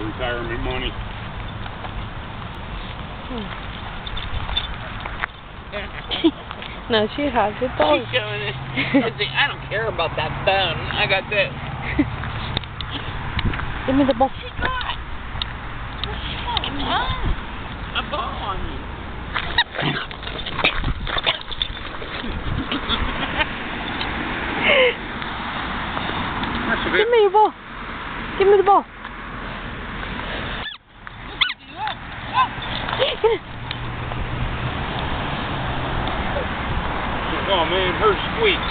retirement money. No, she has it all. She's showing it. I don't care about that bone. I got this. Give me the ball. What she got? What she got? Give me a ball on you. Give me your ball. Give me the ball. Oh man, her squeaks.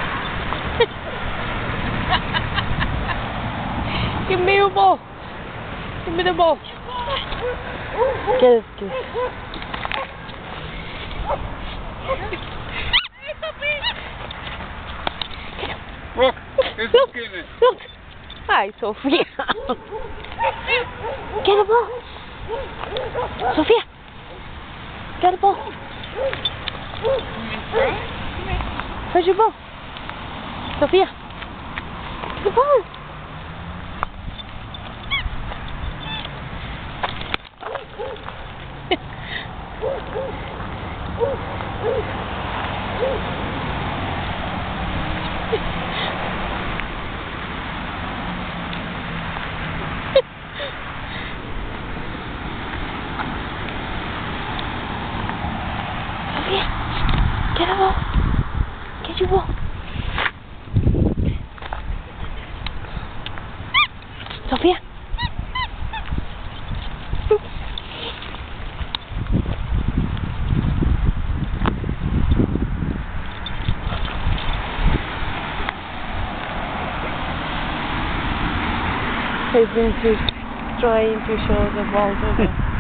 Give me your ball. Give me the ball. Get it, get it. Look, it's getting it. Look. Hi, Sophia. Get the ball. Sophia. Get the ball. Where's your ball? Sophia. The ball. Sophia, get a ball. Get your ball. Sophia. He's going to trying to show the ball to them.